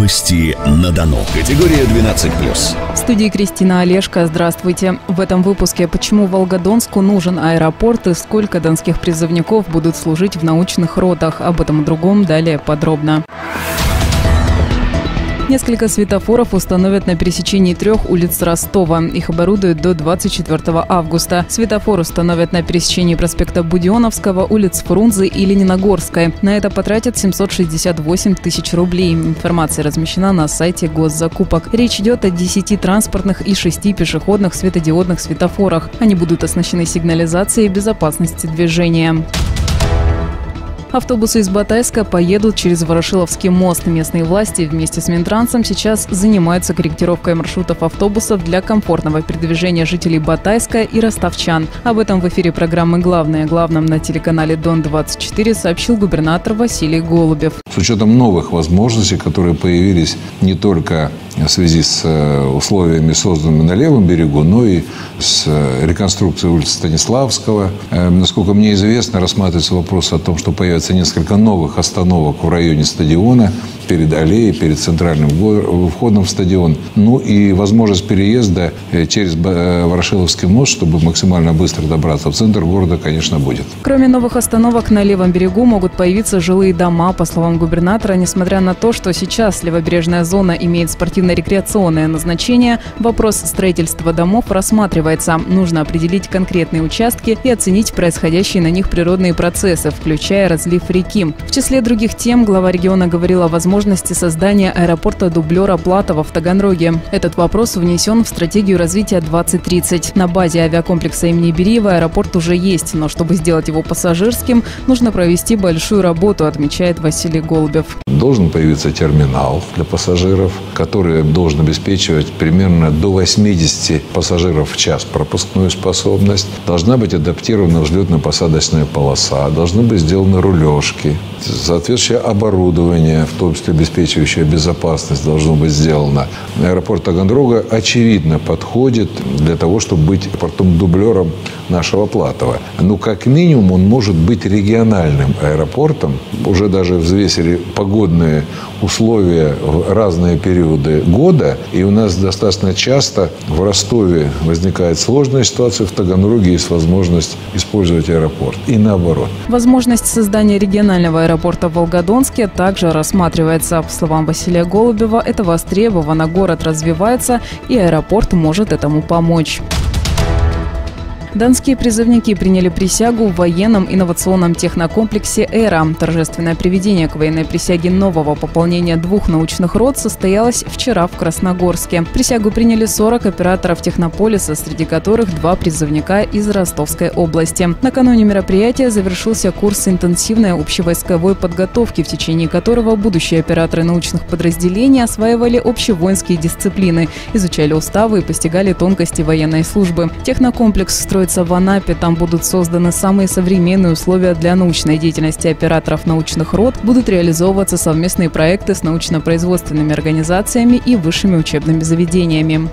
Новости на Дону. Категория 12+. В студии Кристина Олешко. Здравствуйте. В этом выпуске: почему Волгодонску нужен аэропорт и сколько донских призывников будут служить в научных ротах. Об этом и другом далее подробно. Несколько светофоров установят на пересечении 3 улиц Ростова. Их оборудуют до 24 августа. Светофор установят на пересечении проспекта Буденновского, улиц Фрунзе и Лениногорской. На это потратят 768 тысяч рублей. Информация размещена на сайте госзакупок. Речь идет о 10 транспортных и 6 пешеходных светодиодных светофорах. Они будут оснащены сигнализацией безопасности движения. Автобусы из Батайска поедут через Ворошиловский мост. Местные власти вместе с Минтрансом сейчас занимаются корректировкой маршрутов автобусов для комфортного передвижения жителей Батайска и ростовчан. Об этом в эфире программы «Главное о главном» на телеканале Дон-24 сообщил губернатор Василий Голубев. С учетом новых возможностей, которые появились не только в связи с условиями, созданными на левом берегу, но и с реконструкцией улицы Станиславского. Насколько мне известно, рассматривается вопрос о том, что появится несколько новых остановок в районе стадиона, перед аллеей, перед центральным входом в стадион. Ну и возможность переезда через Ворошиловский мост, чтобы максимально быстро добраться в центр города, конечно, будет. Кроме новых остановок на левом берегу могут появиться жилые дома. По словам губернатора, несмотря на то, что сейчас левобережная зона имеет спортивно-рекреационное назначение, вопрос строительства домов рассматривается. Нужно определить конкретные участки и оценить происходящие на них природные процессы, включая разлив реки. В числе других тем глава региона говорил о возможности создания аэропорта-дублера Платова в Таганроге. Этот вопрос внесен в стратегию развития 2030. На базе авиакомплекса имени Бериева аэропорт уже есть, но чтобы сделать его пассажирским, нужно провести большую работу, отмечает Василий Голубев. Должен появиться терминал для пассажиров, который должен обеспечивать примерно до 80 пассажиров в час пропускную способность. Должна быть адаптирована взлетно-посадочная полоса, должны быть сделаны рулежки. Соответствующее оборудование, в том числе обеспечивающее безопасность, должно быть сделано. Аэропорт Таганрога, очевидно, подходит для того, чтобы быть аэропортом-дублером нашего Платова. Но как минимум он может быть региональным аэропортом. Уже даже взвесили погодные условия в разные периоды года. И у нас достаточно часто в Ростове возникает сложная ситуация, в Таганроге есть возможность использовать аэропорт. И наоборот. Возможность создания регионального аэропорта в Волгодонске также рассматривается. По словам Василия Голубева, это востребовано, город развивается, и аэропорт может этому помочь. Донские призывники приняли присягу в военном инновационном технокомплексе «Эра». Торжественное приведение к военной присяге нового пополнения 2 научных рот состоялось вчера в Красногорске. Присягу приняли 40 операторов технополиса, среди которых 2 призывника из Ростовской области. Накануне мероприятия завершился курс интенсивной общевойсковой подготовки, в течение которого будущие операторы научных подразделений осваивали общевоинские дисциплины, изучали уставы и постигали тонкости военной службы. Технокомплекс строится в Анапе. Там будут созданы самые современные условия для научной деятельности операторов научных рот. Будут реализовываться совместные проекты с научно-производственными организациями и высшими учебными заведениями.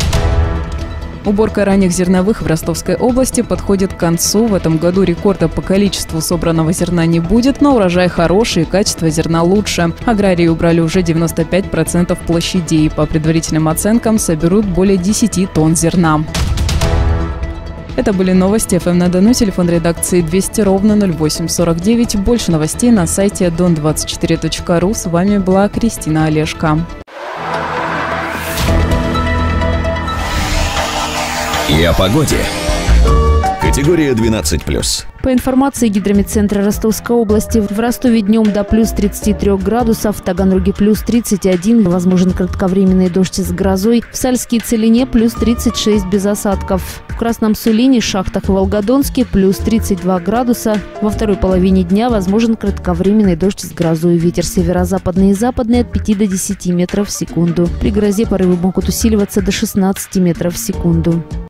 Уборка ранних зерновых в Ростовской области подходит к концу. В этом году рекорда по количеству собранного зерна не будет, но урожай хороший и качество зерна лучше. Аграрии убрали уже 95% площадей. По предварительным оценкам соберут более 10 тонн зерна. Это были новости ФМ на Дону. Телефон редакции 200-08-49. Больше новостей на сайте don24.ru. С вами была Кристина Олешко. И о погоде. Категория 12+. По информации Гидрометцентра Ростовской области, в Ростове днем до плюс 33 градусов, в Таганроге плюс 31, возможен кратковременный дождь с грозой, в Сальске и Целине плюс 36 без осадков. В Красном Сулине, Шахтах и Волгодонске плюс 32 градуса. Во второй половине дня возможен кратковременный дождь с грозой. Ветер северо-западный и западный от 5 до 10 метров в секунду. При грозе порывы могут усиливаться до 16 метров в секунду.